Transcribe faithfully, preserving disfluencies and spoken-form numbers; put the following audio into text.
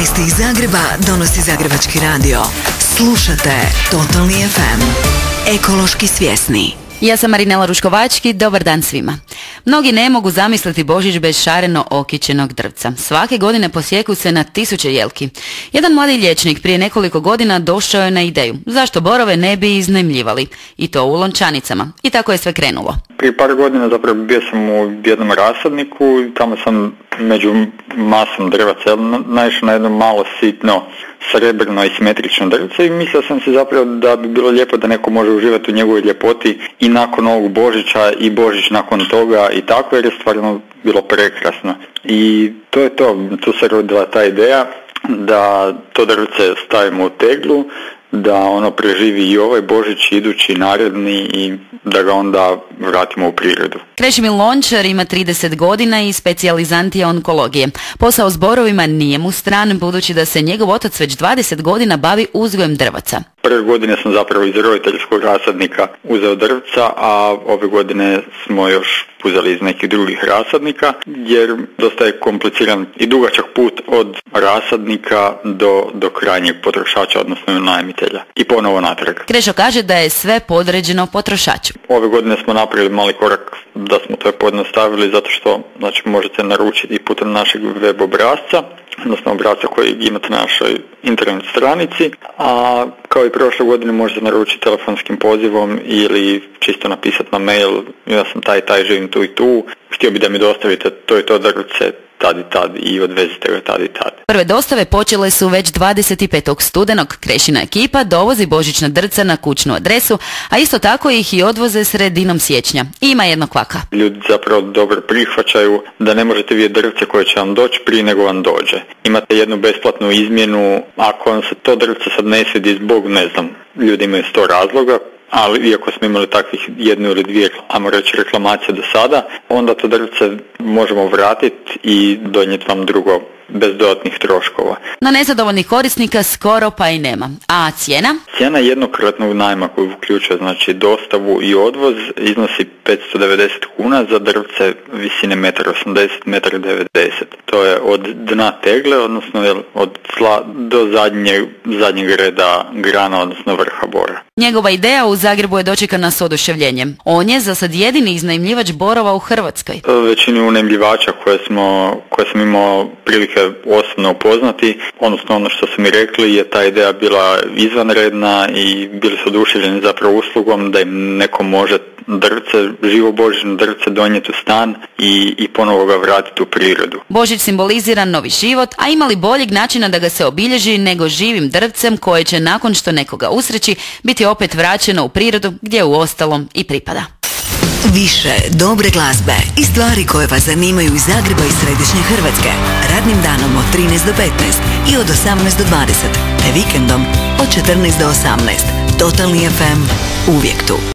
Vijesti iz Zagreba donosi Zagrebački radio. Slušate Totalni ef em. Ekološki svjesni. Ja sam Marinela Ruškovački, dobar dan svima. Mnogi ne mogu zamisliti Božić bez šareno okićenog drvca. Svake godine posjeku se na tisuće jelki. Jedan mladi liječnik prije nekoliko godina došao je na ideju zašto borove ne bi iznajmljivali. I to u lončanicama. I tako je sve krenulo. Prije par godina zapravo bio sam u jednom rasadniku i tamo sam među masom drvaca naišao na jedno malo sitno srebrno i simetrično drvce i mislio sam se zapravo da bi bilo lijepo da neko može uživati u njegovoj ljepoti i nakon ovog Božića i Božić nakon toga i tako, jer je stvarno bilo prekrasno. I to je to, tu se rodila ta ideja da to drvce stavimo u teglu, da ono preživi i ovaj Božić, idući, naredni i da ga onda vratimo u prirodu. Krešimir Lončar ima trideset godina i specijalizant je onkologije. Posao s borovima nije mu stran, budući da se njegov otac već dvadeset godina bavi uzgojem drvaca. Prve godine sam zapravo iz roditeljskog rasadnika uzeo drvca, a ove godine smo još uzeli iz nekih drugih rasadnika, jer dosta je kompliciran i dugačak put od rasadnika do, do krajnjeg potrošača, odnosno najmitelja. I ponovo natrag. Krešo kaže da je sve podređeno potrošaču. Ove godine smo napravili mali korak da smo to pojednostavili, zato što znači, možete naručiti putem našeg web obrazca, odnosno obrazca koji imate na našoj internet stranici, a kao i prošle godine možete naručiti telefonskim pozivom ili čisto napisati na mail, ja sam taj taj, živim tu i tu, htio bi da mi dostavite to i to drvce tad i tad i odvezite ga tad i tad. Prve dostave počele su već dvadeset petog studenog. Krešina ekipa dovozi božićna drvca na kućnu adresu, a isto tako ih i odvoze sredinom siječnja. I ima jedno kvaka. Ljudi zapravo dobro prihvaćaju da ne možete vidjeti drvce koje će vam doći prije nego vam dođe. Imate jednu besplatnu izmjenu, ako vam se to drvce sad ne svidi zbog, ne znam, ljudi imaju sto razloga, ali iako smo imali takvih jednu ili dvije, ajmo reći, reklamacije do sada, onda to drvce možemo vratiti i donijeti vam drugo bez dodatnih troškova. Na nezadovoljnih korisnika skoro pa i nema. A cijena? Cijena jednokratnog najma koju uključuje znači dostavu i odvoz iznosi petsto devedeset kuna za drvce visine jedan osamdeset do jedan devedeset. To je od dna tegle, odnosno od tla do zadnjeg, zadnjeg reda grana, odnosno vrha bora. Njegova ideja u Zagrebu je dočekana s oduševljenjem. On je za sad jedini iznajmljivač borova u Hrvatskoj. Većini unajmljivača koje smo, koje sam imao prilike osobno upoznati, odnosno ono što su mi rekli je ta ideja bila izvanredna i bili su oduševljeni zapravo uslugom da im neko može drvce, živo božićno drvce donijeti u stan i, i ponovo ga vratiti u prirodu. Božić simbolizira novi život, a ima li boljeg načina da ga se obilježi nego živim drvcem koje će nakon što nekoga usreći biti opet vraćeno u prirodu gdje u ostalom i pripada. Više dobre glazbe i stvari koje vas zanimaju iz Zagreba i središnje Hrvatske. Radnim danom od trinaest do petnaest i od osamnaest do dvadeset. Te vikendom od četrnaest do osamnaest. Totalni ef em, uvijek tu.